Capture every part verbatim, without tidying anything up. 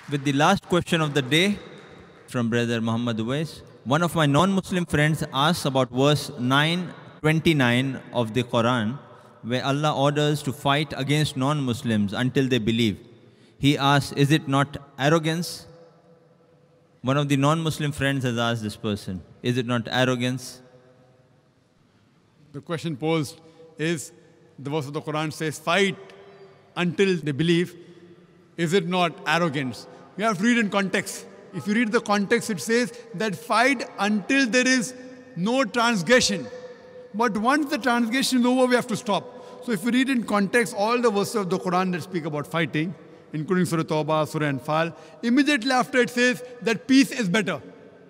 with the last question of the day from Brother Muhammad Uwais. One of my non-Muslim friends asks about verse nine twenty-nine of the Quran, where Allah orders to fight against non-Muslims until they believe. He asks, is it not arrogance? One of the non-Muslim friends has asked this person, is it not arrogance? The question posed is, the verse of the Quran says, fight until they believe. Is it not arrogance? You have to read in context. If you read the context, it says that fight until there is no transgression. But once the transgression is over, we have to stop. So if you read in context all the verses of the Quran that speak about fighting, including Surah Tawbah, Surah Anfal, immediately after it says that peace is better.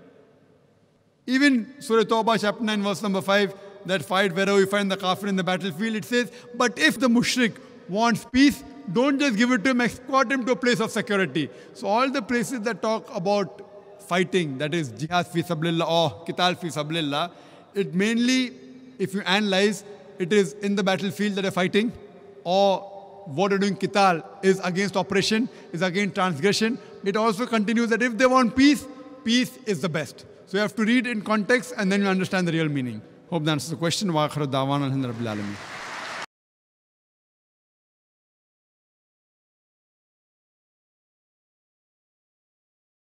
Even Surah Tawbah, chapter nine, verse number five, that fight wherever you find the kafir in the battlefield, it says, but if the mushrik wants peace, don't just give it to him, escort him to a place of security. So all the places that talk about fighting, that is jihad fi sabilillah or qital fi sabilillah, it mainly, if you analyze, it is in the battlefield that they're fighting, or what they're doing qital is against oppression, is against transgression. It also continues that if they want peace, peace is the best. So you have to read in context and then you understand the real meaning. Hope that answers the question. Wa akhiru da'wana alhamdulillahi rabbil alamin.